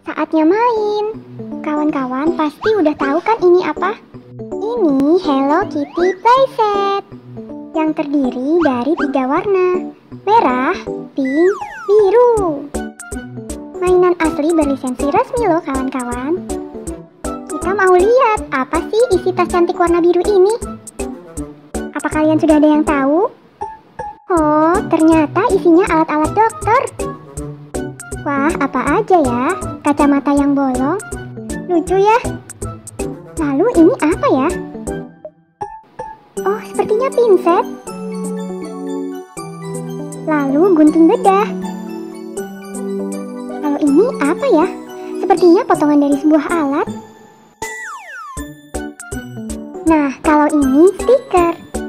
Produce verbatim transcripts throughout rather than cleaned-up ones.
Saatnya main. Kawan-kawan pasti udah tahu kan ini apa? Ini Hello Kitty playset yang terdiri dari tiga warna, merah, pink, biru. Mainan asli berlisensi resmi loh kawan-kawan. Kita mau lihat apa sih isi tas cantik warna biru ini? Apa kalian sudah ada yang tahu? Oh, ternyata isinya alat-alat dokter. Wah, apa aja ya? Kacamata yang bolong. Lucu ya? Lalu ini apa ya? Oh, sepertinya pinset. Lalu gunting bedah. Kalau ini apa ya? Sepertinya potongan dari sebuah alat. Nah, kalau ini stiker.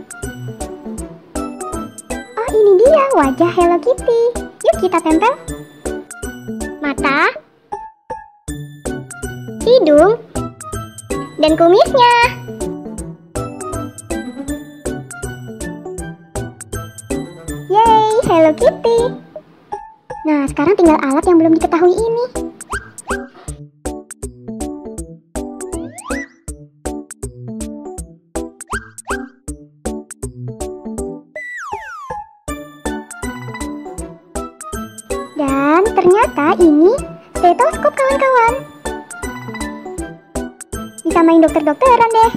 Oh, ini dia wajah Hello Kitty. Yuk kita tempel. Mata, hidung, dan kumisnya. Yeay, Hello Kitty. Nah, sekarang tinggal alat yang belum diketahui ini. Dan ternyata ini stetoskop kawan-kawan. Bisa main dokter-dokteran deh.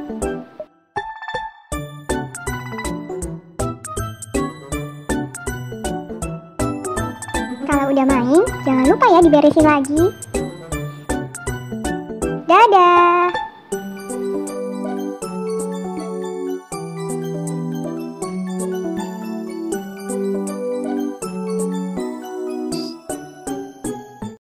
Kalau udah main, jangan lupa ya diberesin lagi. Dadah!